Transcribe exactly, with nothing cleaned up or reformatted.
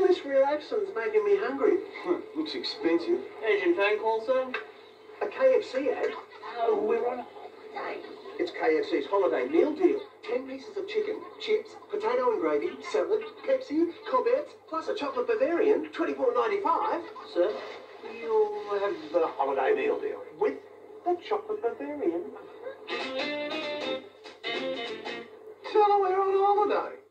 All this relaxing's making me hungry. Looks expensive. Asian phone call, sir? A K F C ad? Oh, we're on a holiday. It's K F C's Holiday Meal Deal. Ten pieces of chicken, chips, potato and gravy, salad, Pepsi, Corbettes, plus a chocolate Bavarian, twenty-four ninety-five. Sir, you'll have the Holiday Meal Deal with the chocolate Bavarian. Tell her we're on holiday.